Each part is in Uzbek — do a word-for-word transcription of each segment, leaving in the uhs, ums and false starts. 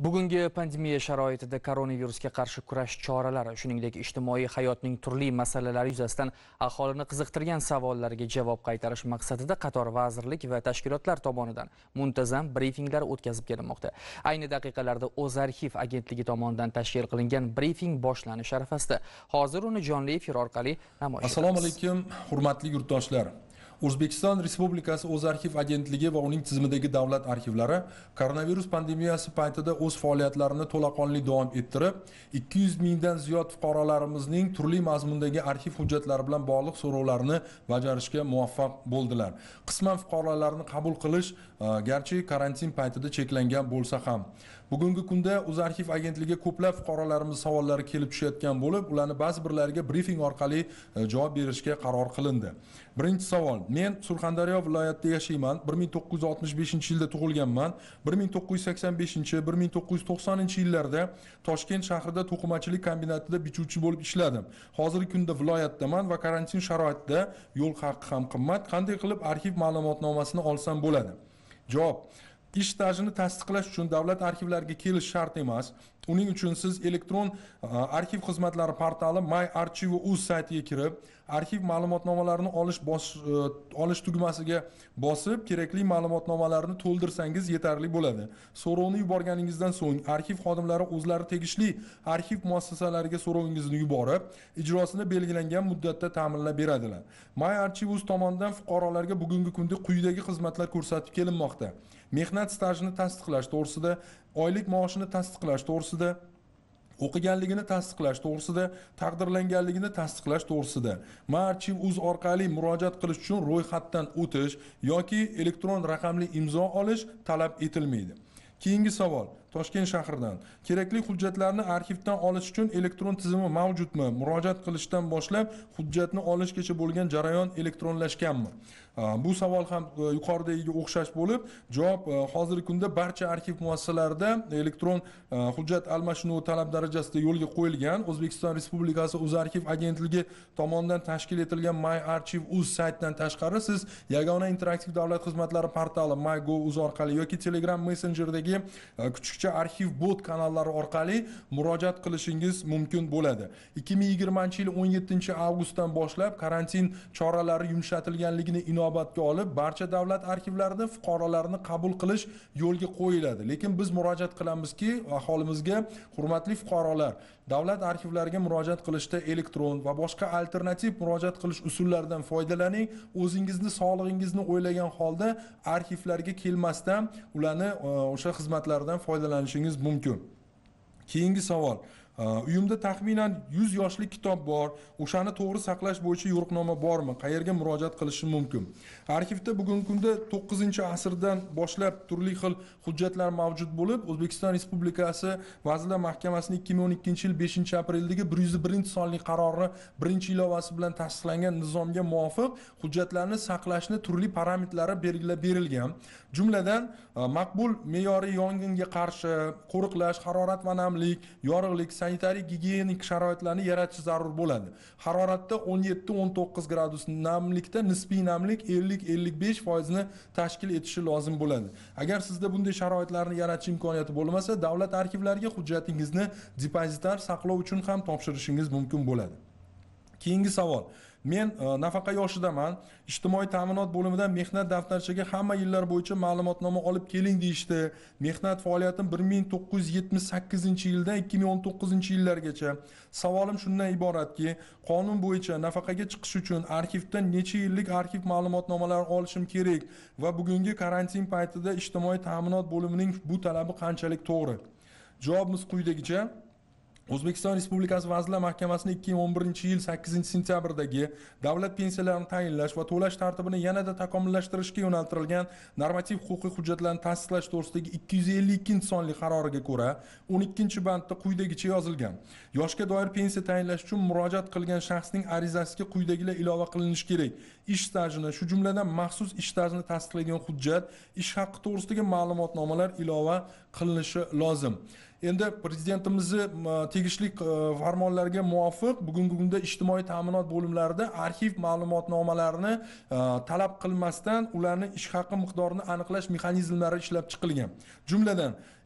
Bugungi pandemiya sharoitida koronavirusga qarshi kurash choralari, shuningdek ijtimoiy hayotning turli masalalari yuzasidan aholini qiziqtirgan savollarga javob qaytarish maqsadida qator vazirlik va tashkilotlar tomonidan muntazam brifinglar o'tkazib kelinmoqda. Ayni daqiqalarda Ўзархив agentligi tomonidan tashkil qilingan brifing boshlanish arafasida. Hozir uni jonli efir orqali namoyish etamiz. Assalomu alaykum, hurmatli yurtdoshlar. O'zbekiston Respublikasi Ўзархив agentligi va uning tizimidagi davlat arxivlari koronavirus pandemiyasi paytida o'z faoliyatlarini to'laqonli davom ettirib, ikki yuz mingdan ziyod fuqarolarimizning turli mazmundagi arxiv hujjatlari bilan bog'liq so'rovlarni bajarishga muvaffaq bo'ldilar. Qisman fuqarolarni qabul qilish garchi karantin paytida cheklangan bo'lsa ham, bugungi kunda Ўзархив agentligi ko'plab fuqarolarimiz savollari kelib tushayotgan bo'lib, ularni ba'zi birlariga brifing orqali javob berishga qaror qilindi. Birinchi savol: men Surxondaryo viloyatida yashayman. bir ming to'qqiz yuz oltmish beshinchi yilda tug'ilganman. bir ming to'qqiz yuz sakson beshinchi bir ming to'qqiz yuz to'qsoninchi yillarda Toshkent shahrida to'qimachilik kombinatida bichuvchi bo'lib ishladim. Hozirgi kunda viloyatdaman va karantin sharoitida yo'l haqi ham qimmat. Qanday qilib arxiv ma'lumotnomasini olsam bo'ladi? Javob: ish stajini tasdiqlash uchun davlat arxivlariga kelish shart emas. Uning uchun siz elektron arxiv xizmatlari portali my archiv uz saytiga kirib, arxiv ma'lumotnomalarini olish bos, olish tugmasiga bosib, kerakli ma'lumotnomalarni to'ldirsangiz yetarli bo'ladi. So'rovni yuborganingizdan so'ng arxiv xodimlari o'zlari tegishli arxiv muassasalariga so'rovingizni yuborib, ijrosini belgilangan muddatda ta'minlab beradilar. My archiv uz tomonidan fuqarolarga bugungi kunda quyidagi xizmatlar ko'rsatib kelinmoqda: mehnat stajini tasdiqlash to'g'risida, oylik maoshini tasdiqlash to'g'risida, o'qiganligini tasdiqlash to'g'risida, taqdirlanganligini tasdiqlash to'g'risida. My archiv uz orqali murojaat qilish uchun ro'yxatdan o'tish yoki elektron raqamli imzo olish talab etilmaydi. Keyingi savol: Toshkent shahridan kerakli hujjatlarni arxivdan olish uchun elektron tizimi mavjudmi? Murojaat qilishdan boshlab hujjatni olishgacha bo'lgan jarayon elektronlashganmi? Bu savol ham yuqoridagiga o'xshash bo'lib, javob hozirgi kunda barcha arxiv muassasalarida elektron hujjat almashinuvi talab darajasida yo'lga qo'yilgan. O'zbekiston Respublikasi Ўзархив agentligi tomonidan tashkil etilgan My Archiv uz saytidan tashqari siz yagona interaktiv davlat xizmatlari portali MyGov.uz orqali yoki Telegram Messenger'dagi kuchukcha arxiv bot kanallari orqali murojaat qilishingiz mumkin bo'ladi. ikki ming yigirmanchi yil o'n yettinchi avgustdan boshlab karantin choralari yumshatilganligini inobatga olib, barcha davlat arxivlarida fuqarolarni qabul qilish yo'lga qo'yiladi. Lekin biz murojaat qilamizki, aholimizga, hurmatli fuqarolar, davlat arxivlariga murojaat qilishda elektron va boshqa alternativ murojaat qilish usullaridan foydalaning. O'zingizni, sog'lig'ingizni o'ylagan holda arxivlarga kelmasdan ularni o'sha xizmatlardan foydalanishingiz mumkin. Keyingi savol: uyimda taxminan yuz yoshlik kitob bor. O'shani to'g'ri saqlash bo'yicha yo'riqnoma bormi? Qayerga murojaat qilishim mumkin? Arxivda bugungi kunda to'qqizinchi asrdan boshlab turli xil hujjatlar mavjud bo'lib, O'zbekiston Respublikasi Vazirlar Mahkamasining ikki ming o'n ikkinchi yil beshinchi apreldagi bir yuz birinchi sonli qarori birinchi ilovasi bilan tasdiqlangan nizomga muvofiq hujjatlarni saqlashni turli parametrlari belgilab berilgan. Jumladan, maqbul me'yoriy yong'inga qarshi qo'riqlash, harorat va namlik, yorug'lik, sanitariy gigiyenik sharoitlarni yaratish zarur bo'ladi. Haroratda o'n yetti o'n to'qqiz gradus, namlikda nisbiy namlik ellik ellik besh foiz ni tashkil etishi lozim bo'ladi. Agar sizda bunday sharoitlarni yaratish imkoniyati bo'lmasa, davlat arxivlariga hujjatingizni depozitar saqlov uchun ham topshirishingiz mumkin bo'ladi. Keyingi savol: men nafaqa yoshidaman. Ijtimoiy ta'minot bo'limidan mehnat daftarchaga hamma yillar bo'yicha ma'lumotnoma olib keling deyishdi. Mehnat faoliyatim bir ming to'qqiz yuz yetmish sakkizinchi yildan ikki ming o'n to'qqizinchi yillargacha. Savolim shundan iboratki, qonun bo'yicha nafaqaga chiqish uchun arxivdan necha yillik arxiv ma'lumotnomalari olishim kerak va bugungi karantin paytida ijtimoiy ta'minot bo'limining bu talabi qanchalik to'g'ri? Javobimiz quyidagicha: O'zbekiston Respublikasi Vazirlar Mahkamasining ikki ming o'n birinchi yil sakkizinchi sentyabrdagi davlat pensiyalarini tayinlash va to'lash tartibini yanada takomillashtirishga yo'naltirilgan normativ huquqiy hujjatlarni tasdiqlash to'g'risidagi ikki yuz ellik ikkinchi sonli qaroriga ko'ra o'n ikkinchi bandda quyidagicha yozilgan: yoshga doir pensiya tayinlash uchun murojaat qilgan shaxsning arizasiga quyidagilar ilova qilinishi kerak: ish stajini, shu jumladan maxsus ish stajini tasdiqlagan hujjat, ish haqqi to'g'risidagi ma'lumotnomalar ilova qilinishi lozim. Endi prezidentimizni tegishli farmonlarga muvofiq bugungi kunda ijtimoiy ta'minot bo'limlarida arxiv ma'lumotnomalarini talab qilmasdan ularning ish haqqi miqdorini aniqlash mexanizmlari ishlab chiqilgan. Jumladan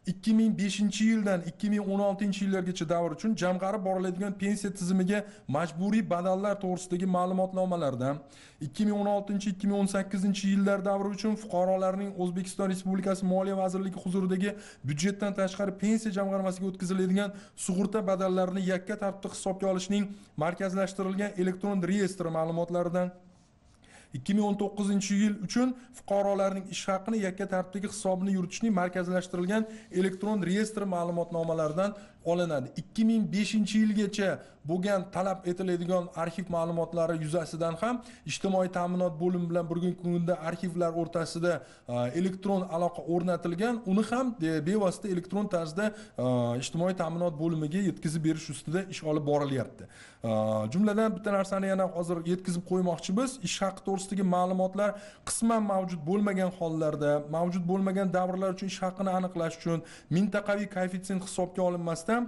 ikki ming beshinchi yildan ikki ming o'n oltinchi yillargacha davr uchun jamg'arib boriladigan pensiya tizimiga majburiy badallar to'g'risidagi ma'lumotnomalardan, ikki ming o'n oltinchi ikki ming o'n sakkizinchi yillar davri uchun fuqarolarning O'zbekiston Respublikasi Moliya vazirligi huzuridagi byudjetdan tashqari pensiya jamg'armasiga o'tkaziladigan sug'urta badallarini yakka tartibda hisobga olishning markazlashtirilgan elektron reyestri ma'lumotlaridan, ikki ming o'n to'qqizinchi yil uchun fuqarolarning ish haqini yakka tartibdagi hisobini yuritishning markazlashtirilgan elektron reyestr ma'lumotnomalaridan olinadi. ikki ming beshinchi yilgacha bo'lgan talab etiladigan arxiv ma'lumotlari yuzasidan ham ijtimoiy ta'minot bo'limi bilan bugungi kunda arxivlar o'rtasida elektron aloqa o'rnatilgan, uni ham bevosita elektron tarzda ijtimoiy ta'minot bo'limiga yetkazib berish ustida ish olib borilyapti. Jumladan bitta narsani yana hozir yetkazib qo'ymoqchimiz. Ish haqi to'g'risidagi ma'lumotlar qisman mavjud bo'lmagan hollarda, mavjud bo'lmagan davrlar uchun ish haqini aniqlash uchun mintaqaviy koeffitsient hisobga olinmasdan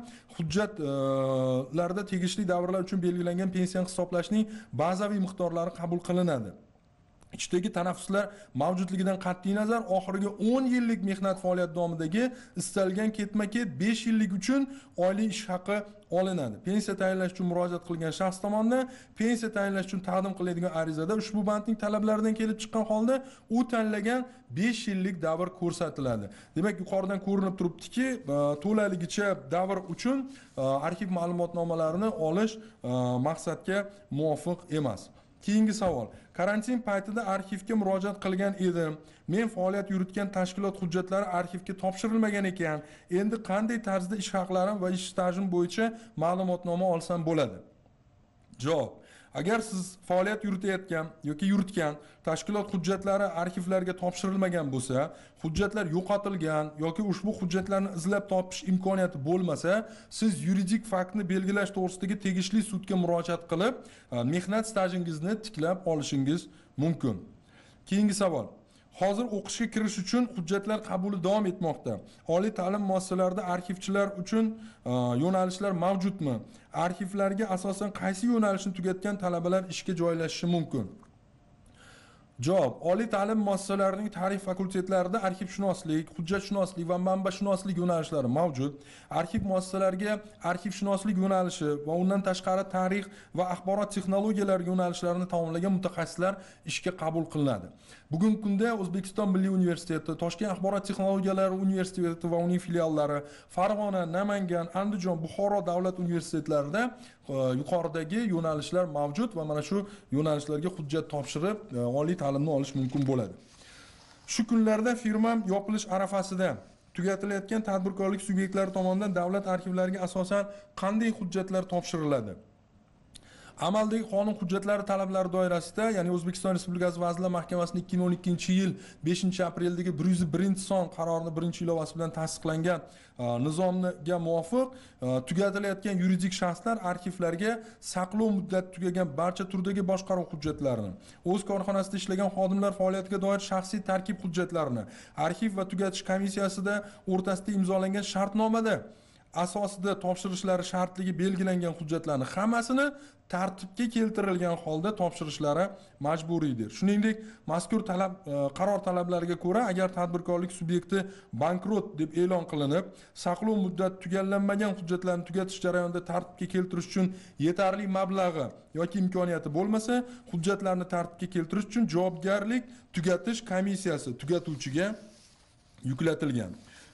hujjatlarda tegishli davrlar uchun belgilangan pensiyani hisoblashning bazaviy miqdorlari qabul qilinadi. Ichdagi tanaffuslar mavjudligidan qat'iy nazar oxirgi o'n yillik mehnat faoliyati davomidagi istalgan ketma-ket besh yillik uchun oylik ish haqi olinadi. Pensiya tayinlash uchun murojaat qilgan shaxs tomonidan pensiya tayinlash uchun taqdim qilinadigan arizada ushbu bandning talablaridan kelib chiqqan holda u tanlagan besh yillik davr ko'rsatiladi. Demak, yuqoridan ko'rinib turibdiki, to'laligicha davr uchun arxiv ma'lumotnomalarini olish maqsadga muvofiq emas. Keyingi savol. Karantin paytida arxivga murojaat qilgan edim. Men faoliyat yuritgan tashkilot hujjatlari arxivga topshirilmagan ekan. Endi qanday tarzda ish haqlarim va ish stajim bo'yicha ma'lumotnoma olsam bo'ladi? Javob. Agar siz faoliyat yuritayotgan yoki yuritgan tashkilot hujjatlari arxivlarga topshirilmagan bo'lsa, hujjatlar yo'qotilgan yoki ushbu hujjatlarni izlab topish imkoniyati bo'lmasa, siz yuridik faktni belgilash to'g'risidagi tegishli sudga murojaat qilib, mehnat stajingizni tiklab olishingiz mumkin. Keyingi savol. Hozir o'qishga kirish uchun hujjatlar qabuli davom etmoqda. Oliy ta'lim muassasalarida arxivchilar uchun yo'nalishlar mavjudmi? Arxivlarga asosan qaysi yo'nalishni tugatgan talabalar ishga joylashishi mumkin? Javob. Oliy ta'lim muassasalarining tarix fakultetlarida arxivshunoslik, hujjatshunoslik va manbashunoslik yo'nalishlari mavjud. Arxiv muassasalariga arxivshunoslik yo'nalishi va undan tashqari tarix va axborot texnologiyalari yo'nalishlarini tamomlagan mutaxassislar ishga qabul qilinadi. Bugungi kunda O'zbekiston Milliy universiteti, Toshkent axborot texnologiyalari universiteti va uning filiallari, Farg'ona, Namangan, Andijon, Buxoro davlat universitetlarida yuqoridagi yo'nalishlar mavjud va mana shu yo'nalishlarga hujjat topshirib oliy ta'limni olish mumkin bo'ladi. Shu kunlarda firma yopilish arafasida tugatilayotgan tadbirkorlik subyektlari tomonidan davlat arxivlariga asosan qanday hujjatlar topshiriladi? Amaldagi qonun hujjatlari talablari doirasida, ya'ni O'zbekiston Respublikasi Vazirlar Mahkamasining ikki ming o'n ikkinchi yil beshinchi apreldagi bir yuz birinchi son qarorining birinchi ilovasi bilan tasdiqlangan nizomga muvofiq tugatilayotgan yuridik shaxslar arxivlarga saqlov muddati tugagan barcha turdagi boshqaruv hujjatlarini, o'z korxonasida ishlagan xodimlar faoliyatiga doir shaxsiy tarkib hujjatlarini, arxiv va tugatish komissiyasida o'rtasida imzolangan shartnomada asosida topshirishlari shartligi belgilangan hujjatlarni hammasini tartibga keltirilgan holda topshirishlari majburiydir. Shuningdek, mazkur talab qaror talablariga ko'ra, agar tadbirkorlik subyekti bankrot deb e'lon qilinib, saqlov muddati tugallanmagan hujjatlarni tugatish jarayonida tartibga keltirish uchun yetarli mablag'i yoki imkoniyati bo'lmasa, hujjatlarni tartibga keltirish uchun javobgarlik tugatish komissiyasi tugatuvchiga yuklatilgan.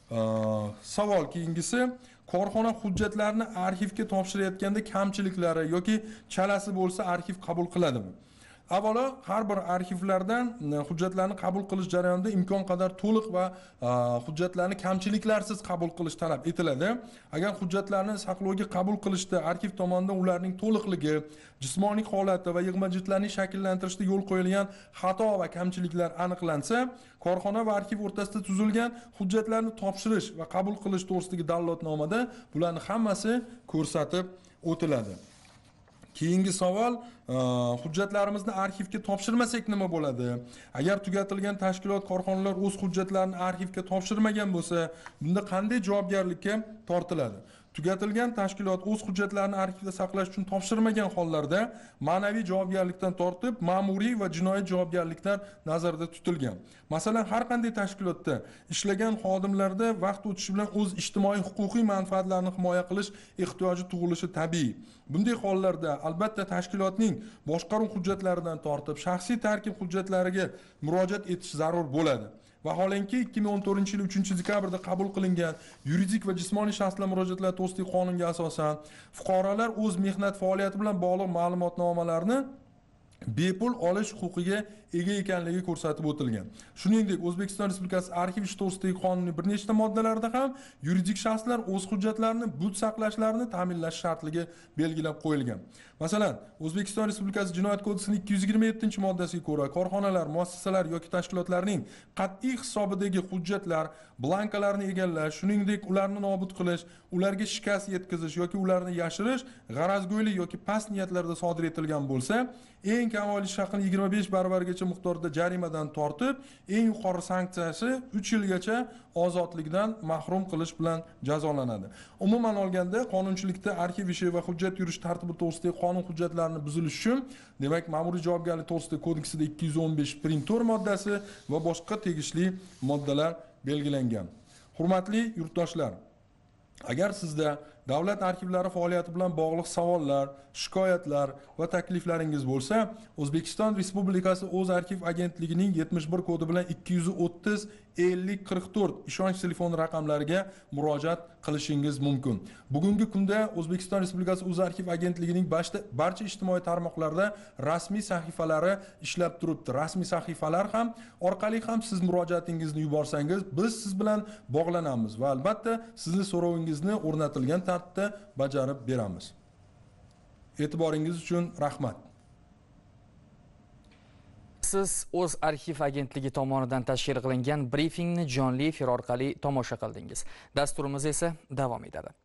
Savol keyingisi, korxona hujjatlarni arxivga topshirayotganda kamchiliklari yoki chalasi bo'lsa arxiv qabul qiladimi? Avvalo, har bir arxivlardan hujjatlarni qabul qilish jarayonida imkon qadar to'liq va hujjatlarni kamchiliklarsiz qabul qilish talab etiladi. Agar hujjatlarni saqlovga qabul qilishda arxiv tomonidan ularning to'liqligi, jismoniy holati va yig'ma-jitlarning shakllantirishda yo'l qo'yilgan xato va kamchiliklar aniqlansa, korxona va arxiv o'rtasida tuzilgan hujjatlarni topshirish va qabul qilish to'g'risidagi da'vatnomada bularning hammasi ko'rsatib o'tiladi. Keyingi savol, hujjatlarimizni arxivga topshirmasak nima bo'ladi? Agar tugatilgan tashkilot, korxonalar o'z hujjatlarini arxivga topshirmagan bo'lsa, bunda qanday javobgarlikka tortiladi? tugatilgan tashkilot o'z hujjatlarini arxivda saqlash uchun topshirmagan hollarda ma'naviy javobgarlikdan tortib ma'muriy va jinoiy javobgarliklar nazarda tutilgan. Masalan, har qanday tashkilotda ishlagan xodimlarda vaqt o'tishi bilan o'z ijtimoiy huquqiy manfaatlarini himoya qilish ehtiyoji tug'ilishi tabiiy. Bunday hollarda albatta tashkilotning boshqaruv hujjatlaridan tortib shaxsiy tarkib hujjatlariga murojaat etish zarur bo'ladi. Vaholanki ikki ming o'n to'rtinchi yil uchinchi dekabrda qabul qilingan yuridik va jismoniy shaxslar murojaatlar to'g'risidagi qonunga asosan fuqarolar o'z mehnat faoliyati bilan bog'liq ma'lumotnomalarni bepul olish huquqiga ega ekanligi ko'rsatib o'tilgan. Shuningdek, O'zbekiston Respublikasi arxiv ish to'g'risidagi qonunning bir nechta moddalarida ham yuridik shaxslar o'z hujjatlarini but saqlashlarini ta'minlash shartligi belgilab qo'yilgan. Masalan, O'zbekiston Respublikasi Jinoyat kodeksining ikki yuz yigirma yettinchi moddasiga ko'ra, korxonalar, muassasalar yoki tashkilotlarning qat'iy hisobidagi hujjatlar, blankalarni egallash, shuningdek ularni nobud qilish, ularga shikast yetkazish yoki ularni yashirish g'arazgo'ylik yoki past niyatlarda sodir etilgan bo'lsa, eng kam oylik haqini yigirma besh baravarigacha miqdorda jarimadan tortib, eng yuqori sanksiyasi uch yilgacha ozodlikdan mahrum qilish bilan jazolanadi. Umuman olganda, qonunchilikda arxiv ishi va hujjat yurish tartibi to'g'risidagi qonun hujjatlarini buzilishi uchun, demak, ma'muriy javobgarlik to'g'risidagi kodeksida ikki yuz o'n besh prim to'rt moddasi va boshqa tegishli moddalar belgilangan. Hurmatli yurtdoshlar, agar sizda davlat arxivlari faoliyati bilan bog'liq savollar, shikoyatlar va takliflaringiz bo'lsa, O'zbekiston Respublikasi O'zarxив agentligining yetmish bir kodi bilan ikki yuz o'ttiz ellik qirq to'rt ishonch telefon raqamlariga murojaat qilishingiz mumkin. Bugungi kunda O'zbekiston Respublikasi O'zarxив agentligining barcha ijtimoiy tarmoqlarda rasmiy sahifalari ishlab turibdi. Rasmiy sahifalar ham orqali ham siz murojaatingizni yuborsangiz, biz siz bilan bog'lanamiz va albatta sizni so'rovingizni o'rnatilgan tartibda bajarib beramiz. E'tiboringiz uchun rahmat. Siz O'zarxив agentligi tomonidan tashkil qilingan brifingni jonli efir orqali tomosha qildingiz. Dasturimiz esa davom etadi.